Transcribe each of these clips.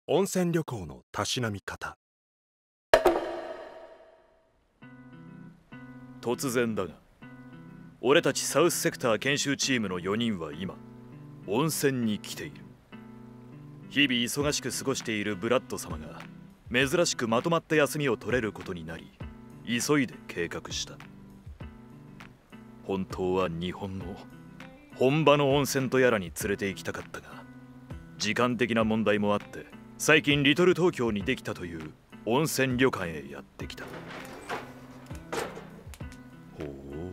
温泉旅行のたしなみ方。 突然だが、俺たちサウスセクター研修チームの4人は今温泉に来ている。日々忙しく過ごしているブラッド様が珍しくまとまった休みを取れることになり、急いで計画した。本当は日本の本場の温泉とやらに連れて行きたかったが、時間的な問題もあって最近リトル東京にできたという温泉旅館へやってきた。ほう、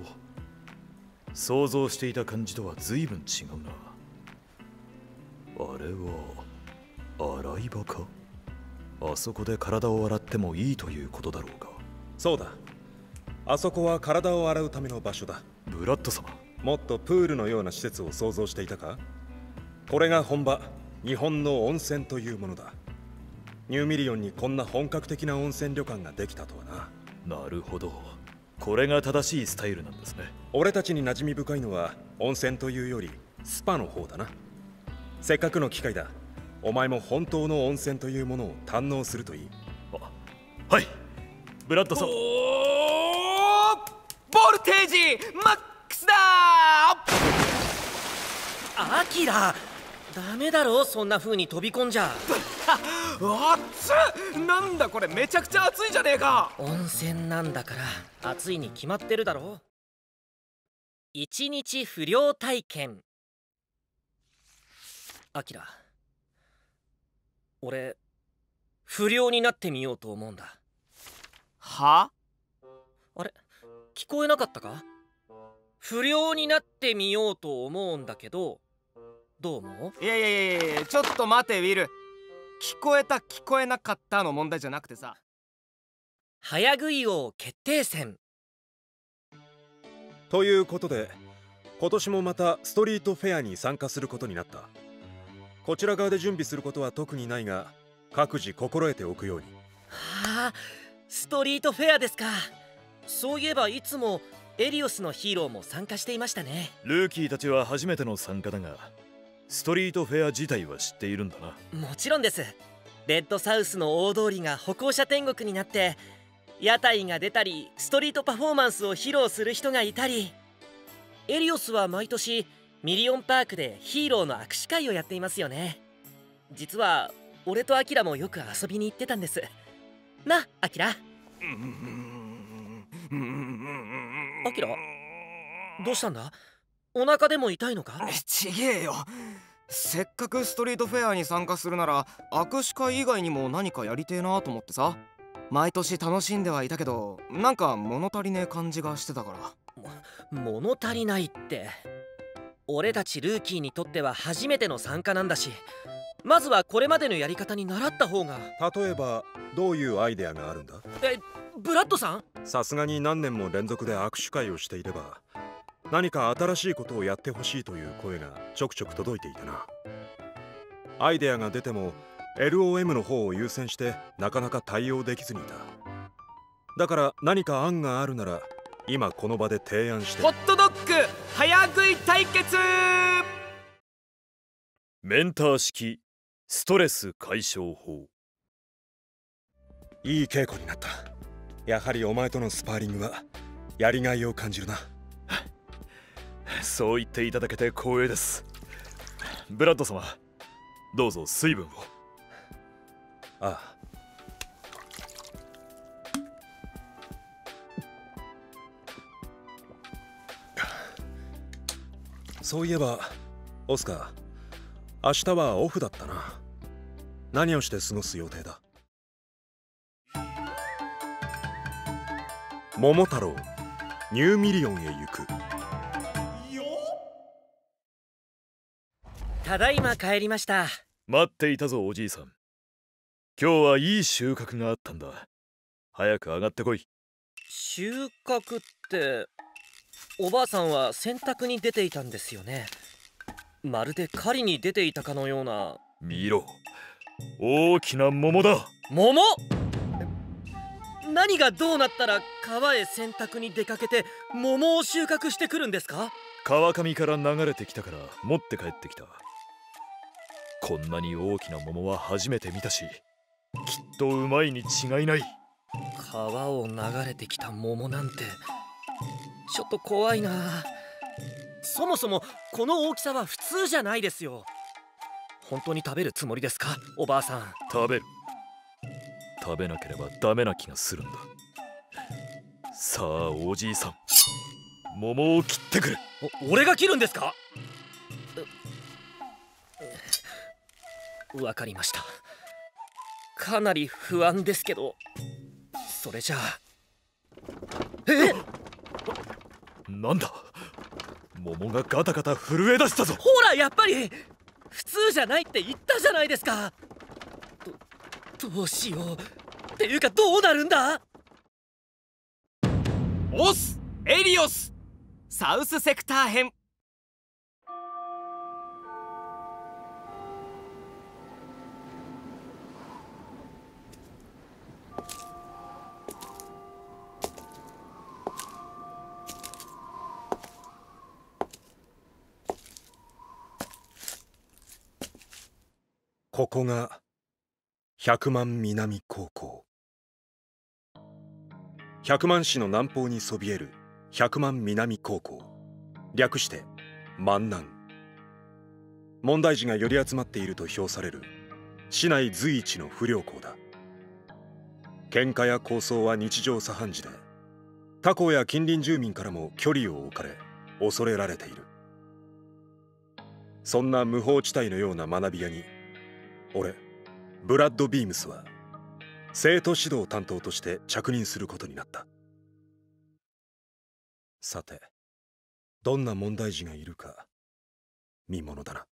想像していた感じとは随分違うな。あれは洗い場か？あそこで体を洗ってもいいということだろうか。 そうだ、あそこは体を洗うための場所だ。 ブラッド様、 もっとプールのような施設を想像していたか？これが本場日本の温泉というものだ。ニューミリオンにこんな本格的な温泉旅館ができたとはな。 なるほど、これが正しいスタイルなんですね。 俺たちに馴染み深いのは温泉というよりスパの方だな。せっかくの機会だ、お前も本当の温泉というものを堪能するといい。 はい、ブラッド様。 ボルテージマックスだアキラ、ダメだろ、そんな風に飛び込んじゃ。 熱っ、なんだこれ、めちゃくちゃ熱いじゃねえか。 温泉なんだから暑いに決まってるだろ。一日不良体験。アキラ、俺不良になってみようと思うんだ。 は？ あれ、聞こえなかったか？不良になってみようと思うんだけど、どう思う？ いや、ちょっと待てウィル。聞こえた聞こえなかったの問題じゃなくてさ、 早食い王決定戦ということで、今年もまたストリートフェアに参加することになった。こちら側で準備することは特にないが、各自心得ておくように。 はあ、ストリートフェアですか。そういえばいつもエリオスのヒーローも参加していましたね。 ルーキーたちは初めての参加だが、ストリートフェア自体は知っているんだな。 もちろんです。レッドサウスの大通りが歩行者天国になって、屋台が出たりストリートパフォーマンスを披露する人がいたり、エリオスは毎年ミリオンパークでヒーローの握手会をやっていますよね。実は俺とアキラもよく遊びに行ってたんですな、アキラ。アキラ、どうしたんだ？お腹でも痛いのか？ ちげえよ。せっかくストリートフェアに参加するなら握手会以外にも何かやりてえなと思ってさ。毎年楽しんではいたけど、なんか物足りねえ感じがしてたから。 物足りないって、俺たちルーキーにとっては初めての参加なんだし、まずはこれまでのやり方に習った方が。 例えばどういうアイデアがあるんだ？ ブラッドさん？ さすがに何年も連続で握手会をしていれば、何か新しいことをやってほしいという声がちょくちょく届いていたな。アイデアが出ても LOM の方を優先してなかなか対応できずにいた。だから何か案があるなら今この場で提案して。 ホットドッグ早食い対決。 メンター式ストレス解消法。 いい稽古になった。やはりお前とのスパーリングはやりがいを感じるな。 そう言っていただけて光栄です。ブラッド様、どうぞ水分を。 ああ。そういえばオスカー、明日はオフだったな。何をして過ごす予定だ？桃太郎ニューミリオンへ行く。 ただいま帰りました。 待っていたぞおじいさん。今日はいい収穫があったんだ。早く上がってこい。 収穫って、おばあさんは洗濯に出ていたんですよね。まるで狩りに出ていたかのような。 見ろ、大きな桃だ。 桃？何がどうなったら川へ洗濯に出かけて桃を収穫してくるんですか？ 川上から流れてきたから持って帰ってきた。 こんなに大きな桃は初めて見たし、きっとうまいに違いない。 川を流れてきた桃なんてちょっと怖いな。そもそもこの大きさは普通じゃないですよ。本当に食べるつもりですか、おばあさん。 食べる。食べなければダメな気がするんだ。さあおじいさん、桃を切ってくる。 俺が切るんですか？わかりました。かなり不安ですけど、それじゃあ。 なんだ、桃がガタガタ震え出したぞ。 ほらやっぱり普通じゃないって言ったじゃないですか。どうしようっていうか、どうなるんだ。 オスエリオスサウスセクター編。 ここが百万南高校。百万市の南方にそびえる百万南高校、略して万南。問題児が寄り集まっていると評される市内随一の不良校だ。喧嘩や抗争は日常茶飯事で、他校や近隣住民からも距離を置かれ恐れられている。そんな無法地帯のような学び屋に、俺ブラッド・ビームスは生徒指導担当として着任することになった。さて、どんな問題児がいるか見ものだな。